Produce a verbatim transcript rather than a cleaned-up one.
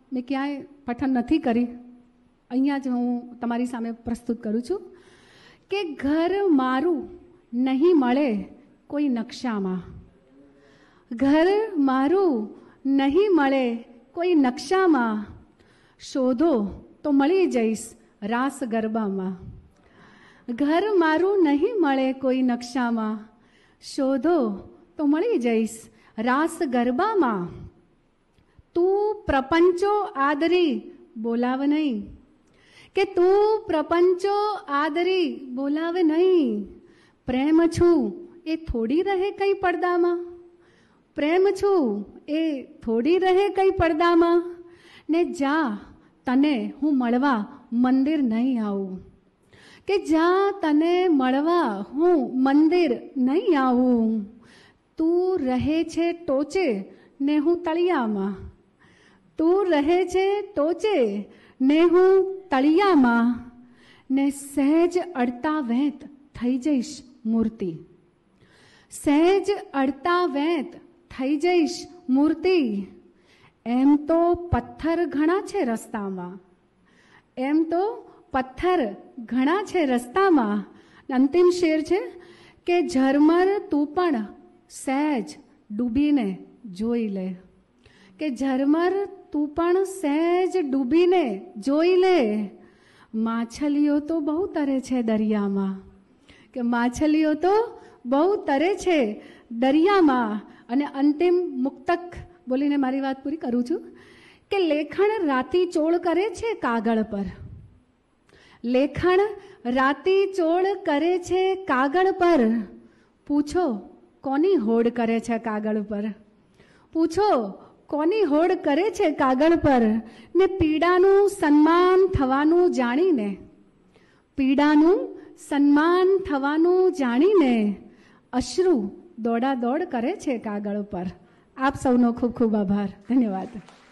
મેં ક્યાંય પઠન નથી કરી, અહીંયા જ હું તમારી સામે પ્રસ્તુત કરું છું કે ઘર મારું નહીં મળે કોઈ નકશામાં, ઘર મારું નહીં મળે કોઈ નકશામાં, શોધો તો મળી જઈશ રાસ ગરબામાં. ઘર મારું નહીં મળે કોઈ નકશામાં, શોધો તો મળી જઈશ રાસ ગરબામાં. તું પ્રપંચો આદરી બોલાવ નહીં, કે તું પ્રપંચો આદરી બોલાવે નહીં. પ્રેમ છું એ થોડી રહે કઈ પડદામાં, પ્રેમ છું એ થોડી રહે કઈ પડદામાં. ને જા તને હું મળવા મંદિર નહીં આવું, કે જા તને મળવા હું મંદિર નહીં આવું. તું રહે છે ટોચે ને હું તળિયામાં, તું રહે છે ટોચે ને હું તળિયામાં. ને સહેજ અડતા વેત થઈ જઈશ મૂર્તિ, સહેજ અડતા વેત થઈ જઈશ મૂર્તિ. એમ તો પથ્થર ઘણા છે રસ્તામાં, એમ તો પથ્થર ઘણા છે રસ્તામાં. અંતિમ શેર છે કે ઝરમર તું પણ સહેજ ડૂબીને જોઈ લે, કે ઝરમર તું પણ સહેજ ડૂબીને જોઈ લે. માછલીઓ તો બહુ તરે છે દરિયામાં, કે માછલીઓ તો બહુ તરે છે દરિયામાં. અને અંતિમ મુક્તક બોલીને મારી વાત પૂરી કરું છું કે લેખણ રાતી ચોળ કરે છે કાગળ પર, લેખણ રાતી ચોળ કરે છે કાગળ પર. પૂછો કોની હોડ કરે છે કાગળ પર, પૂછો કોની હોડ કરે છે કાગળ પર. ને પીડાનું સન્માન થવાનું જાણીને, પીડાનું સન્માન થવાનું જાણીને અશ્રુ દોડા દોડ કરે છે કાગળ પર. આપ સૌનો ખૂબ ખૂબ આભાર. ધન્યવાદ.